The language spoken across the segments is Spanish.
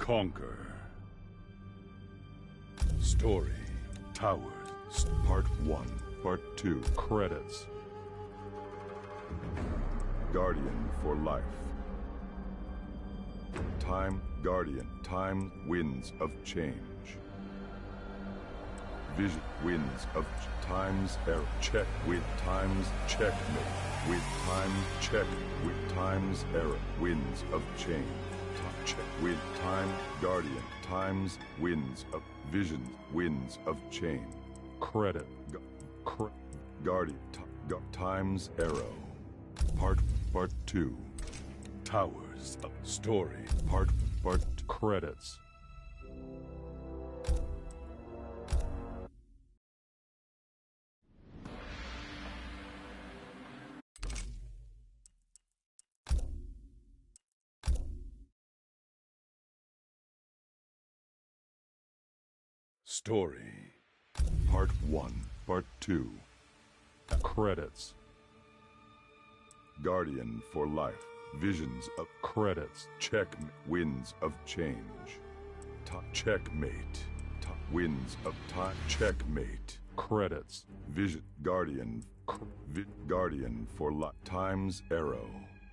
Conquer. Story. Towers. Part 1. Part 2. Credits. Guardian for life. Time. Guardian. Time. Winds of change. Vision. Winds of times. Error. Check. With times. Checkmate. With time. Check. With times. Error. Winds of change. Check. With time. Guardian. Times. Winds of vision. Winds of change. Credit. Guardian. Times. Arrow. Part 2. Towers of story. Part credits. Story. Part 1. Part 2. Credits. Guardian for life. Visions of credits. Check. Winds of change. Checkmate. Winds of time. Checkmate. Credits. Vision. Guardian. Guardian for life. Times. Arrow.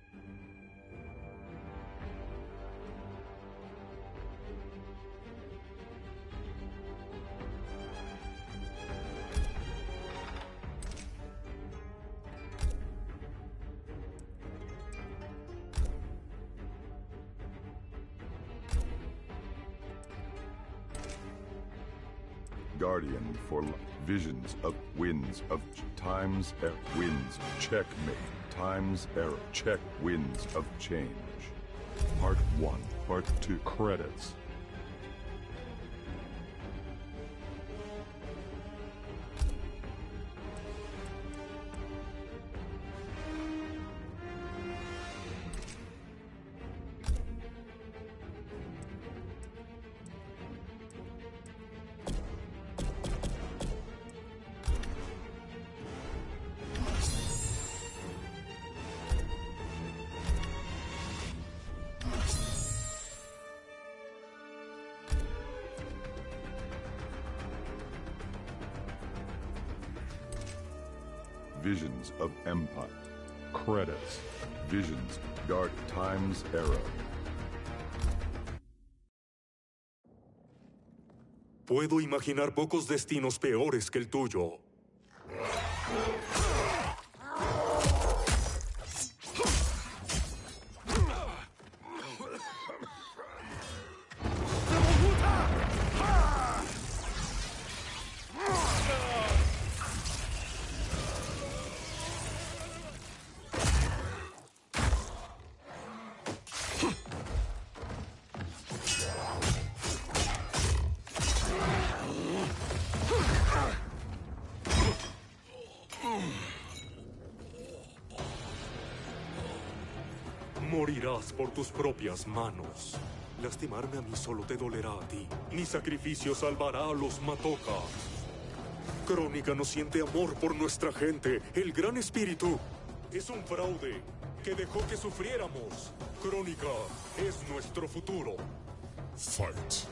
Guardian for visions of winds of times winds checkmate times error check winds of change. Part 1. Part 2. Credits. Visions of Empire. Credits. Visions. Guard. Times. Arrow. Puedo imaginar pocos destinos peores que el tuyo. Morirás por tus propias manos. Lastimarme a mí solo te dolerá a ti. Mi sacrificio salvará a los Matoka. Crónica no siente amor por nuestra gente. El Gran Espíritu es un fraude que dejó que sufriéramos. Crónica es nuestro futuro. Fight.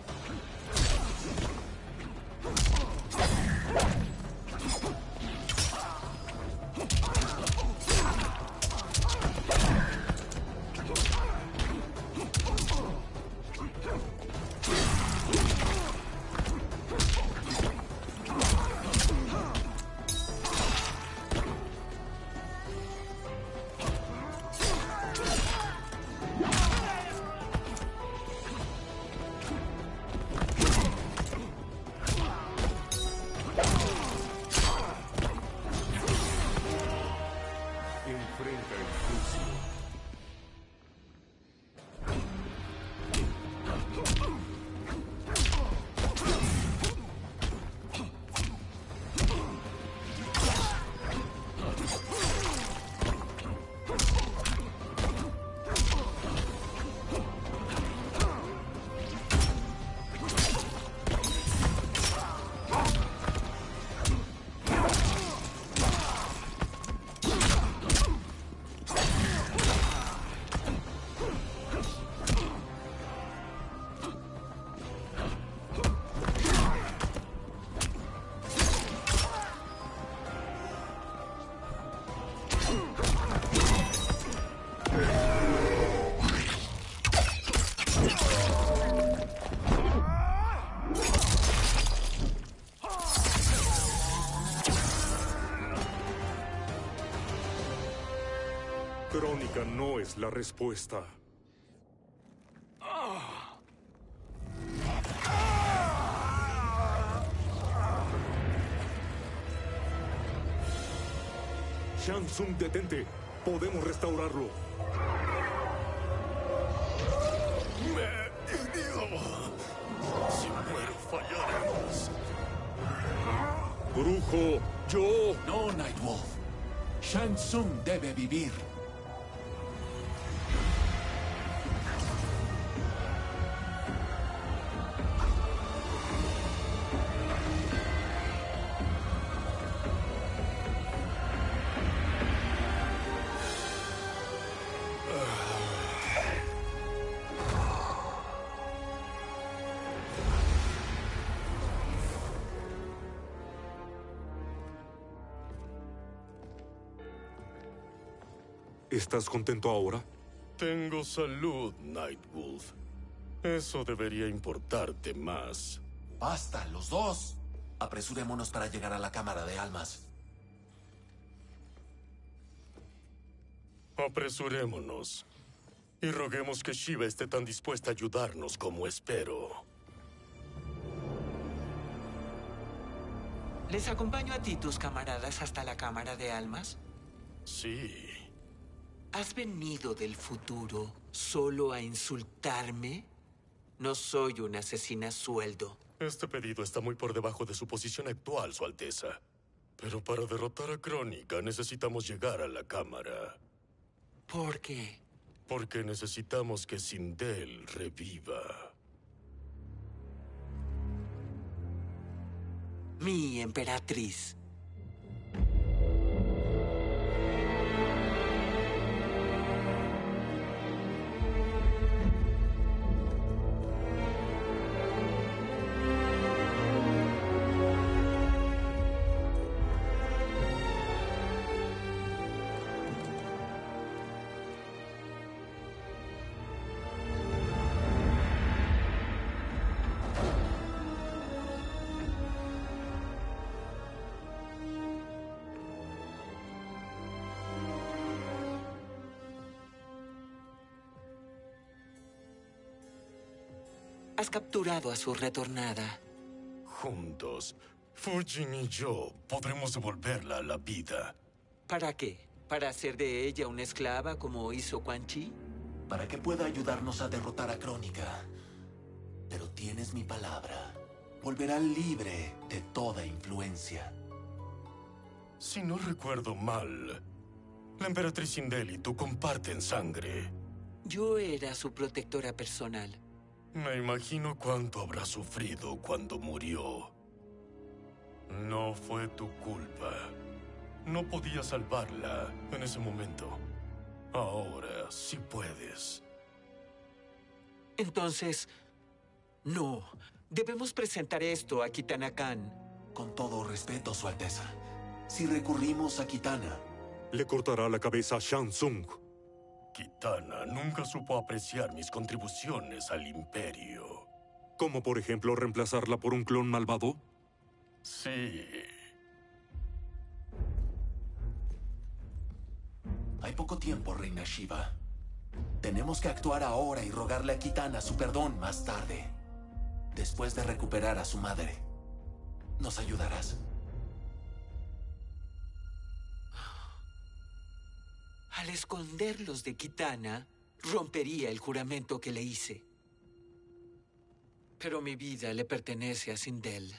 Crónica no es la respuesta. Shang Tsung, detente. Podemos restaurarlo. Me hirió. Si muero, fallaremos. Brujo, yo... No, Nightwolf. Shang Tsung debe vivir. ¿Estás contento ahora? Tengo salud, Nightwolf. Eso debería importarte más. Basta, los dos. Apresurémonos para llegar a la Cámara de Almas. Apresurémonos. Y roguemos que Shiva esté tan dispuesta a ayudarnos como espero. ¿Les acompaño a ti, tus camaradas, hasta la Cámara de Almas? Sí. ¿Has venido del futuro solo a insultarme? No soy una asesina a sueldo. Este pedido está muy por debajo de su posición actual, Su Alteza. Pero para derrotar a Crónica necesitamos llegar a la Cámara. ¿Por qué? Porque necesitamos que Sindel reviva. Mi emperatriz. Has capturado a su retornada. Juntos, Fujin y yo podremos devolverla a la vida. ¿Para qué? ¿Para hacer de ella una esclava como hizo Quan Chi? Para que pueda ayudarnos a derrotar a Crónica. Pero tienes mi palabra. Volverá libre de toda influencia. Si no recuerdo mal, la emperatriz Sindel y tú comparten sangre. Yo era su protectora personal. Me imagino cuánto habrá sufrido cuando murió. No fue tu culpa. No podías salvarla en ese momento. Ahora sí puedes. Entonces, no. Debemos presentar esto a Kitana Khan. Con todo respeto, Su Alteza. Si recurrimos a Kitana, Le cortará la cabeza a Shang Tsung. Kitana nunca supo apreciar mis contribuciones al Imperio. ¿Como por ejemplo reemplazarla por un clon malvado? Sí. hay poco tiempo, Reina Shiva. Tenemos que actuar ahora y rogarle a Kitana su perdón más tarde. Después de recuperar a su madre. ¿Nos ayudarás? Al esconderlos de Kitana, rompería el juramento que le hice. Pero mi vida le pertenece a Sindel.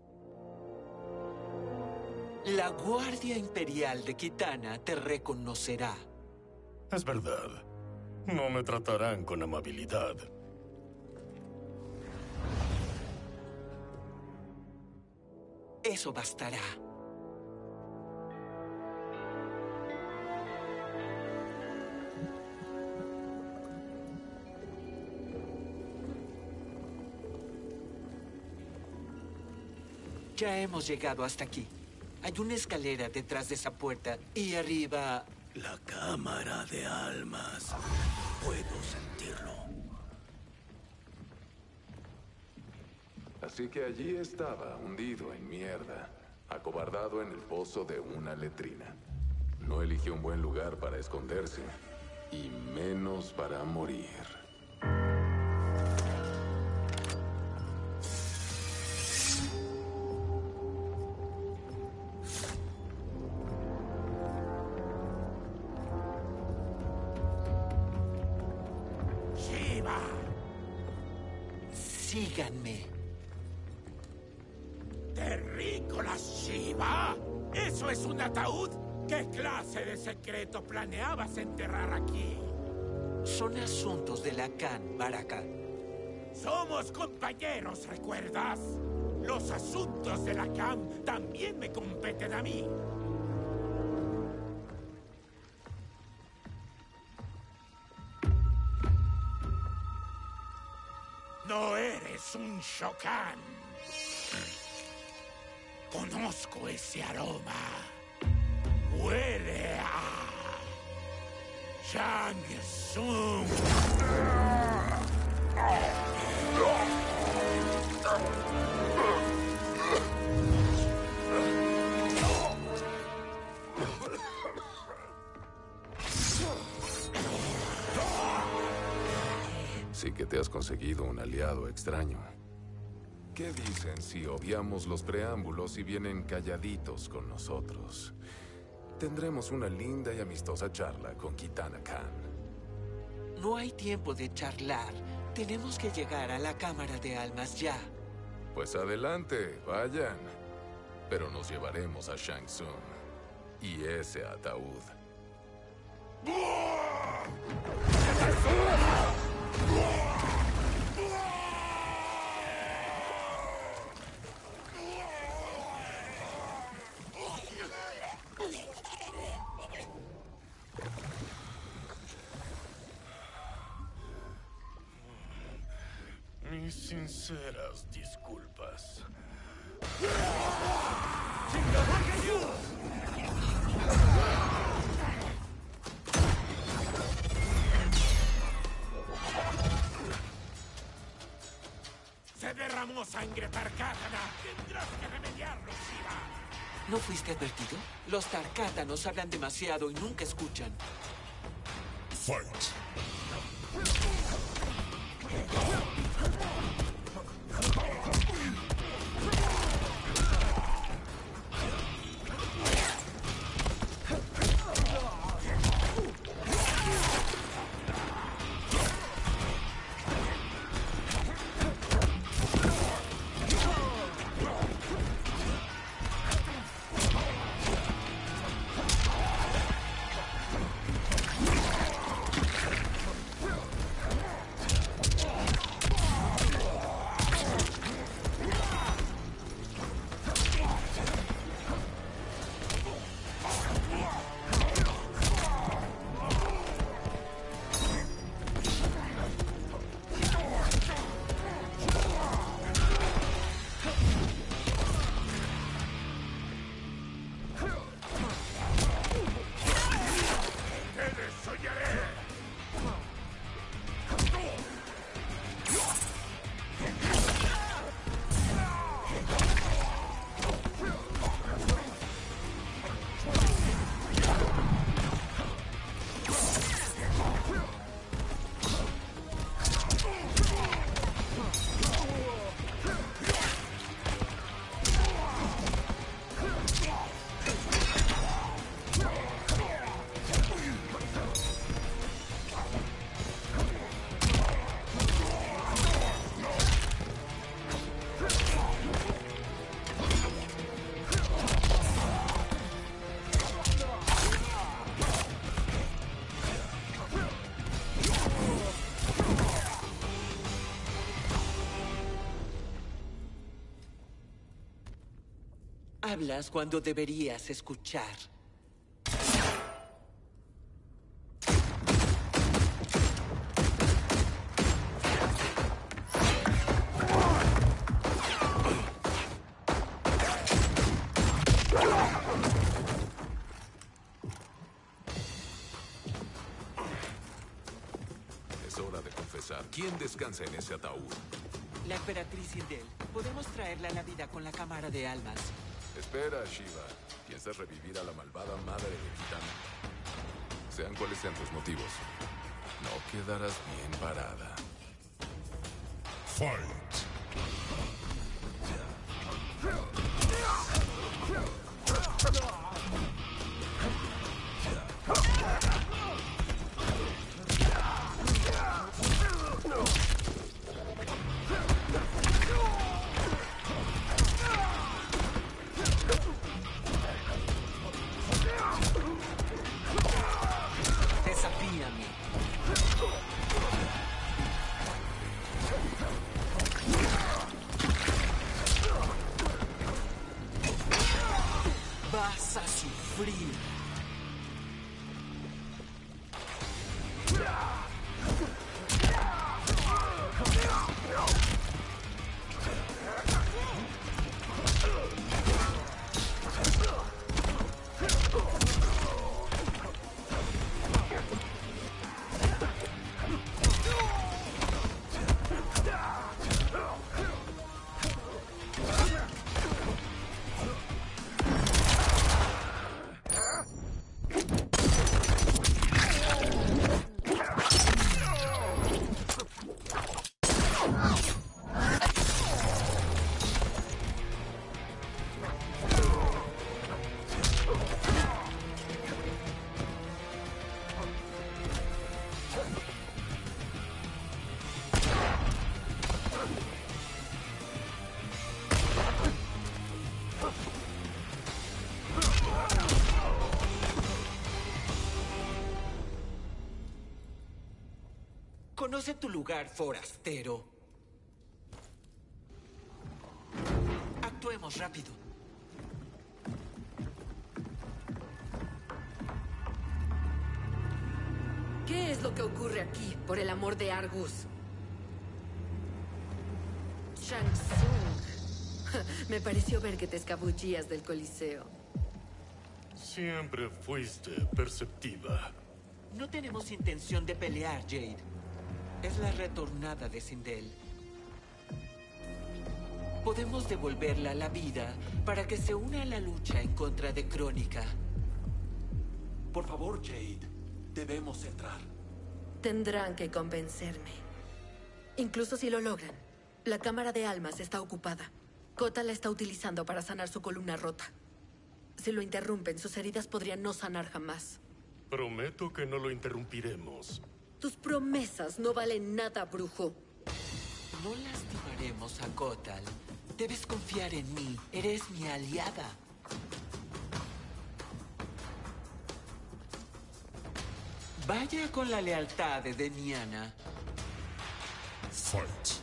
La Guardia Imperial de Kitana te reconocerá. Es verdad. No me tratarán con amabilidad. Eso bastará. Ya hemos llegado hasta aquí. Hay una escalera detrás de esa puerta y arriba... La Cámara de Almas. Puedo sentirlo. Así que allí estaba, hundido en mierda, acobardado en el foso de una letrina. No eligió un buen lugar para esconderse. y menos para morir. ¡Shiva! Síganme. ¿Terrícolas Shiva? ¿Eso es un ataúd? ¿Qué clase de secreto planeabas enterrar aquí? Son asuntos de la Khan, Baraka. Somos compañeros, ¿recuerdas? Los asuntos de la Khan también me competen a mí. No eres un Shokan. Conozco ese aroma. Huele a Shang Tsung. Sí que te has conseguido un aliado extraño. ¿Qué dicen si obviamos los preámbulos y vienen calladitos con nosotros? Tendremos una linda y amistosa charla con Kitana Khan. No hay tiempo de charlar. Tenemos que llegar a la Cámara de Almas ya. Pues adelante, vayan. Pero nos llevaremos a Shang Tsung y ese ataúd. Mis sinceras disculpas. Se derramó sangre Tarkatana. Tendrás que remediarlo, Shiva. ¿No fuiste advertido? Los Tarkátanos hablan demasiado y nunca escuchan. Fight. Hablas cuando deberías escuchar. Es hora de confesar. ¿Quién descansa en ese ataúd? La emperatriz Sindel. Podemos traerla a la vida con la Cámara de Almas. Espera, Shiva. ¿Piensas revivir a la malvada madre de Kitana? Sean cuales sean tus motivos. quedarás bien parada. Fight. Desafíame. Vas a sufrir. Conoce tu lugar, forastero. Actuemos rápido. ¿Qué es lo que ocurre aquí, por el amor de Argus? Shang Tsung. Me pareció ver que te escabullías del Coliseo. Siempre fuiste perceptiva. No tenemos intención de pelear, Jade. Es la retornada de Sindel. Podemos devolverla a la vida para que se una a la lucha en contra de Crónica. Por favor, Jade. Debemos entrar. Tendrán que convencerme. Incluso si lo logran, la cámara de almas está ocupada. Kota la está utilizando para sanar su columna rota. Si lo interrumpen, sus heridas podrían no sanar jamás. Prometo que no lo interrumpiremos. Tus promesas no valen nada, brujo. No lastimaremos a Kotal. Debes confiar en mí. Eres mi aliada. Vaya con la lealtad de Demiana. Fight.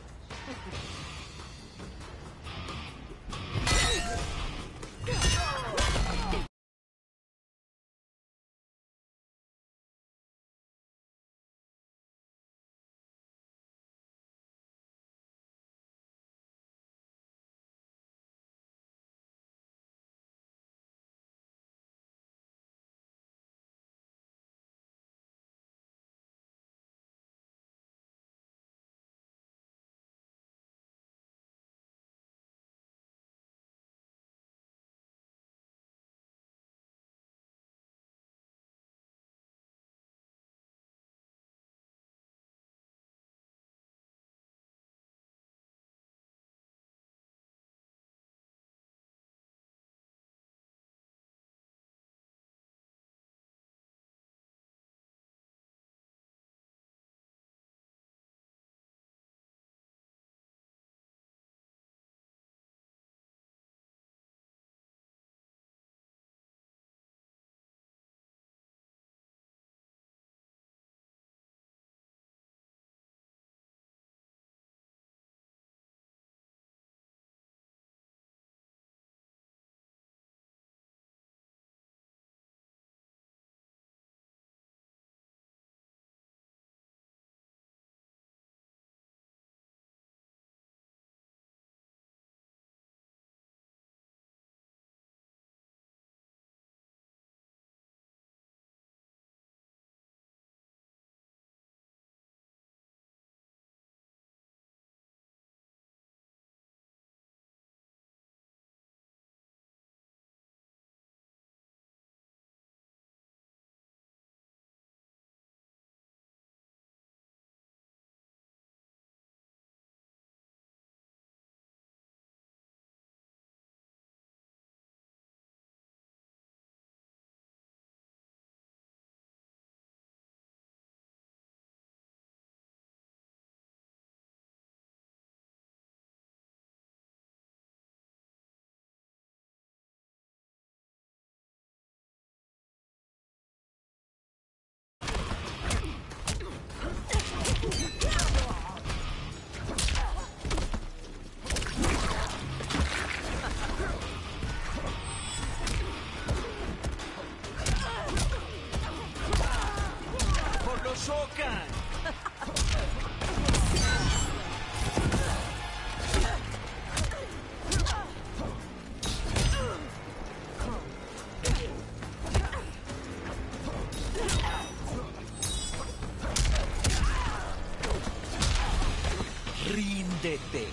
ríndete.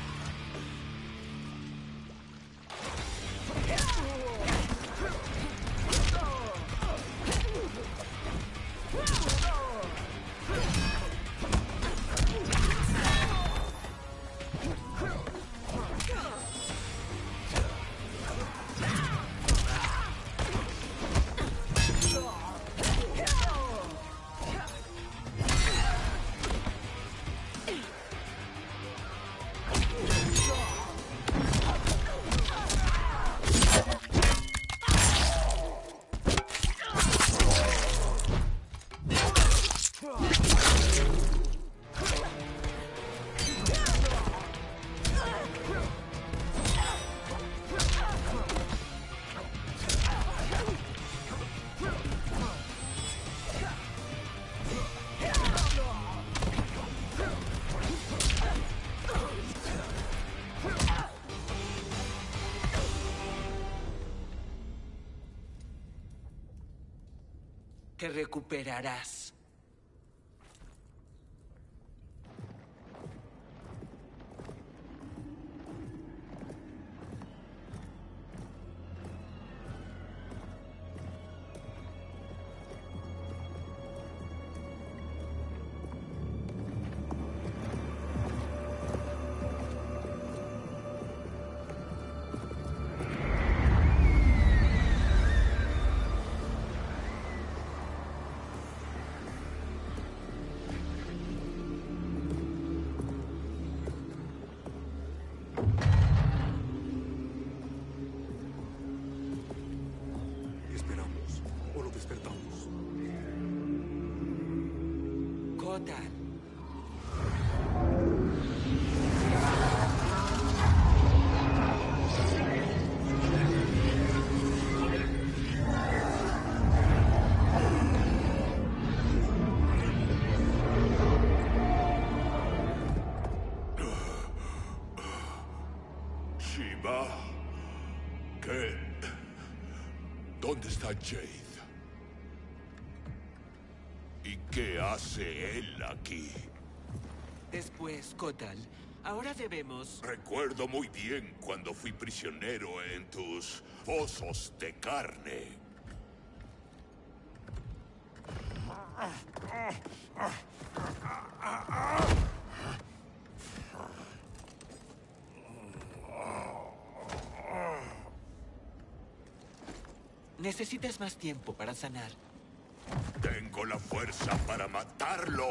Que recuperarás. Esperamos o lo despertamos. Kotal. Shiva, ¿qué? ¿Dónde está Jade? ¿Y qué hace él aquí? Después, Kotal, ahora debemos... Recuerdo muy bien cuando fui prisionero en tus fosos de carne. Necesitas más tiempo para sanar. Tengo la fuerza para matarlo.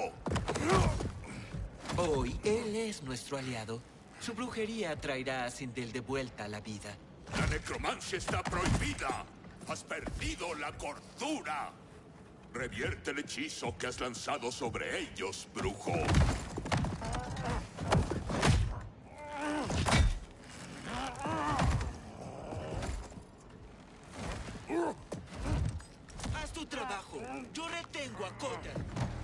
Hoy, él es nuestro aliado. Su brujería traerá a Sindel de vuelta a la vida. La necromancia está prohibida. Has perdido la cordura. Revierte el hechizo que has lanzado sobre ellos, brujo. Haz tu trabajo. Yo retengo a Kotal.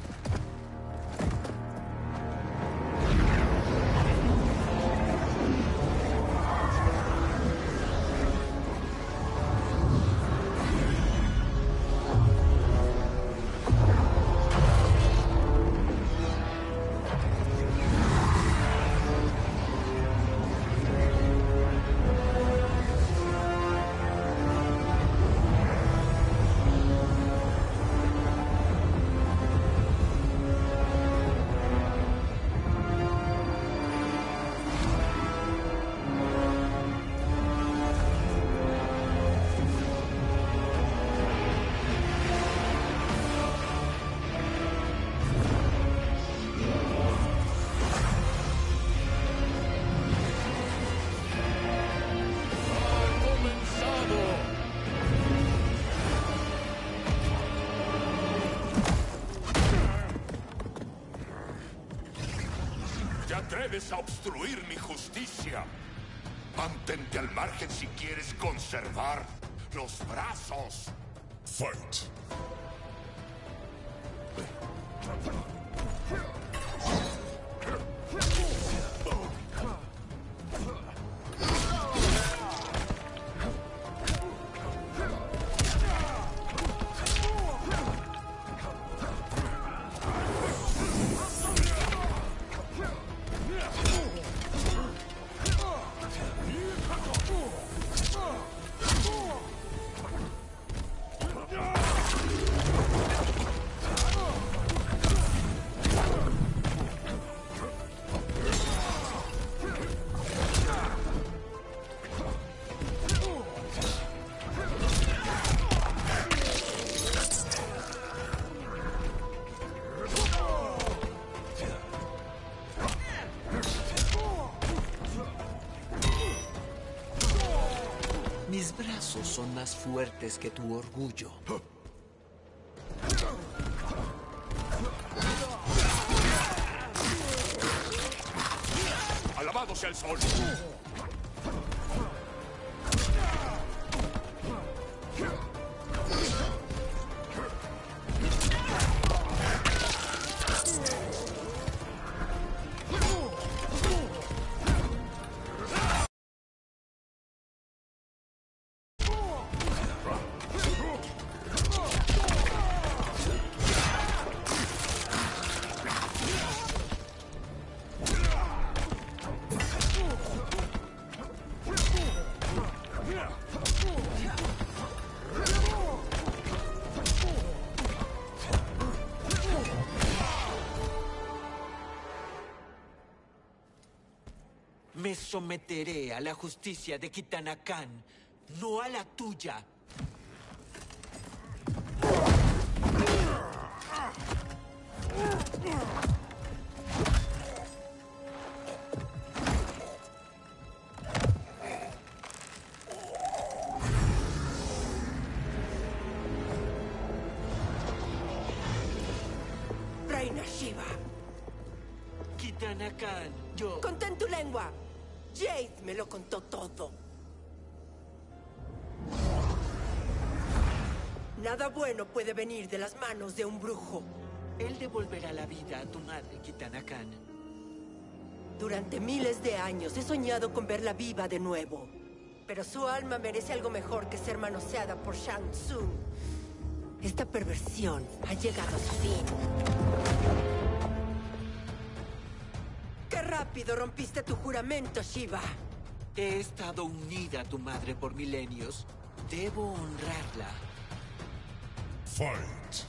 ¿Te atreves a obstruir mi justicia? Mantente al margen si quieres conservar los brazos. Fight! Mis brazos son más fuertes que tu orgullo. ¡Alabado sea el sol! Me someteré a la justicia de Kitana Khan, no a la tuya. Reina Shiva, Kitana Khan, yo... contén tu lengua. Jade me lo contó todo. Nada bueno puede venir de las manos de un brujo. Él devolverá la vida a tu madre, Kitana Khan. Durante miles de años he soñado con verla viva de nuevo. Pero su alma merece algo mejor que ser manoseada por Shang Tsung. Esta perversión ha llegado a su fin. ¡Qué rápido rompiste tu juramento, Shiva! He estado unida a tu madre por milenios. Debo honrarla. Fight.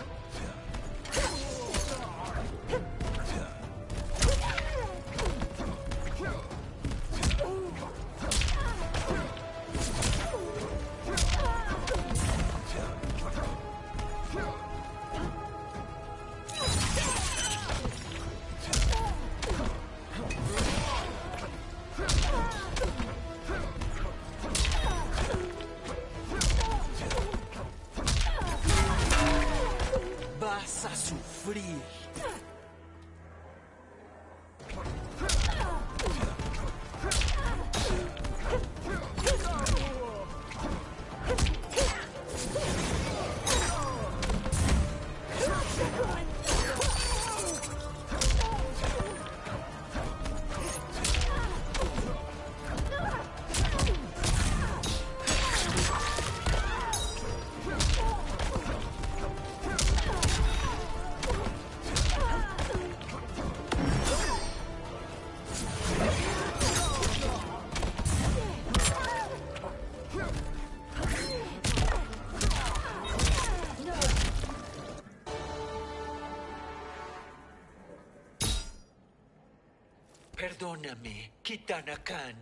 Vas a sufrir. Perdóname, Kitana Khan.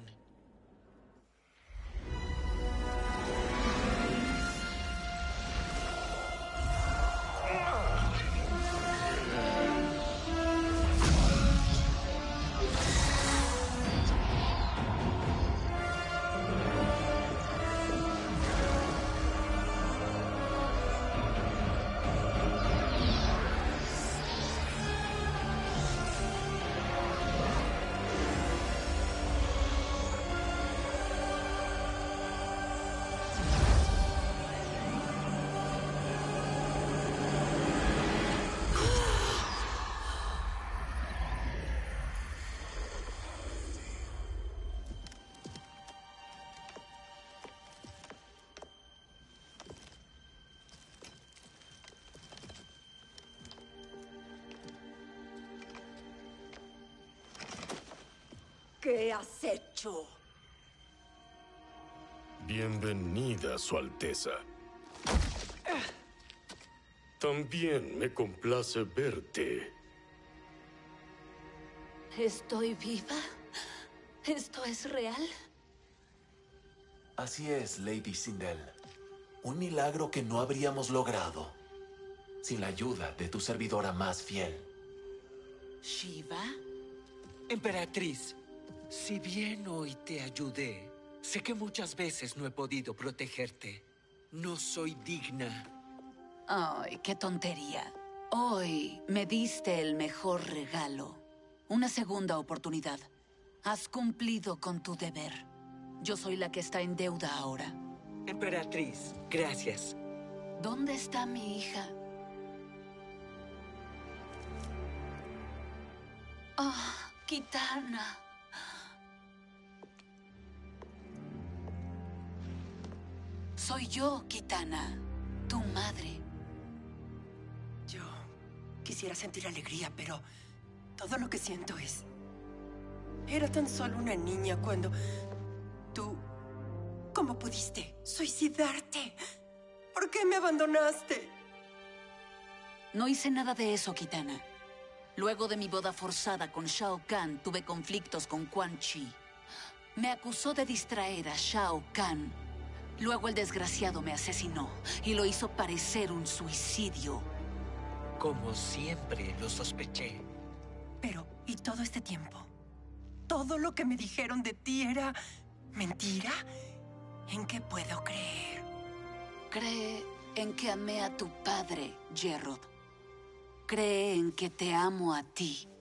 ¿Qué has hecho? Bienvenida, Su Alteza. También me complace verte. ¿Estoy viva? ¿Esto es real? Así es, Lady Sindel. Un milagro que no habríamos logrado sin la ayuda de tu servidora más fiel. ¿Shiva? Emperatriz, si bien hoy te ayudé, Sé que muchas veces no he podido protegerte. No soy digna. Ay, qué tontería. Hoy me diste el mejor regalo. Una segunda oportunidad. Has cumplido con tu deber. Yo soy la que está en deuda ahora. Emperatriz, gracias. ¿Dónde está mi hija? Ah, Kitana. Soy yo, Kitana, tu madre. Yo quisiera sentir alegría, pero todo lo que siento es... Era tan solo una niña cuando tú... ¿Cómo pudiste suicidarte? ¿Por qué me abandonaste? No hice nada de eso, Kitana. Luego de mi boda forzada con Shao Kahn, tuve conflictos con Quan Chi. Me acusó de distraer a Shao Kahn. Luego el desgraciado me asesinó y lo hizo parecer un suicidio. Como siempre lo sospeché. Pero, ¿y todo este tiempo? ¿Todo lo que me dijeron de ti era mentira? ¿En qué puedo creer? Cree en que amé a tu padre, Jerrod. Cree en que te amo a ti.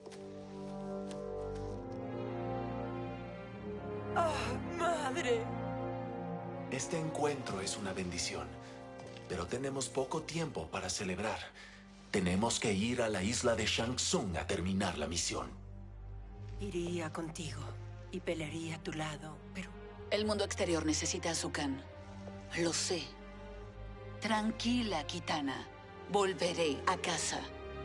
¡Oh, madre! Este encuentro es una bendición, pero tenemos poco tiempo para celebrar. Tenemos que ir a la isla de Shang Tsung a terminar la misión. Iría contigo y pelearía a tu lado, pero... El mundo exterior necesita a Su Kahn. Lo sé. Tranquila, Kitana. Volveré a casa.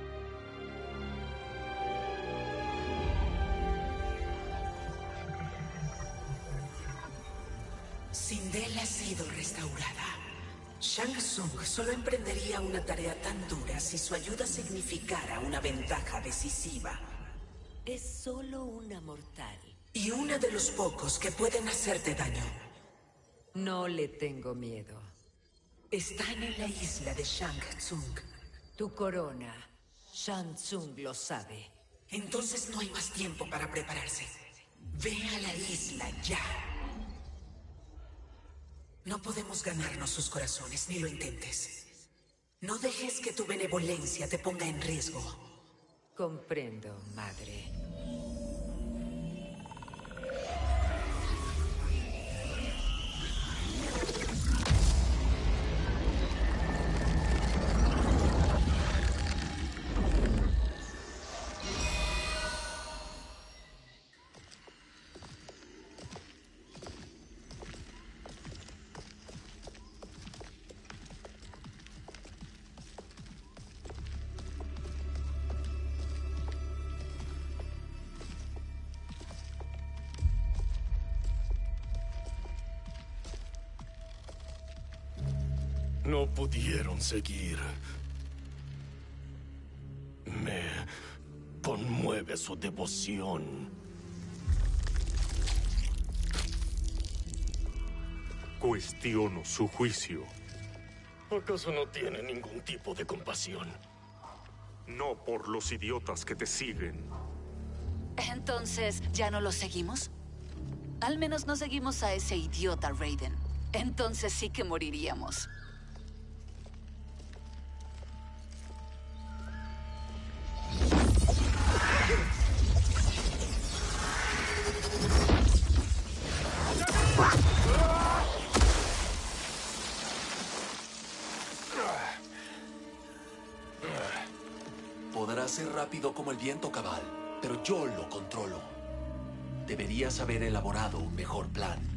Sindel ha sido restaurada. Shang Tsung solo emprendería una tarea tan dura si su ayuda significara una ventaja decisiva. Es solo una mortal. Y una de los pocos que pueden hacerte daño. No le tengo miedo. Están en la isla de Shang Tsung. Tu corona, Shang Tsung lo sabe. Entonces no hay más tiempo para prepararse. Ve a la isla ya. No podemos ganarnos sus corazones, ni lo intentes. No dejes que tu benevolencia te ponga en riesgo. Comprendo, madre. No pudieron seguir. Me conmueve su devoción. Cuestiono su juicio. ¿Acaso no tiene ningún tipo de compasión? No por los idiotas que te siguen. Entonces, ¿ya no lo seguimos? Al menos no seguimos a ese idiota Raiden. Entonces sí que moriríamos. Podrá ser rápido como el viento, Cabal, pero yo lo controlo. Deberías haber elaborado un mejor plan.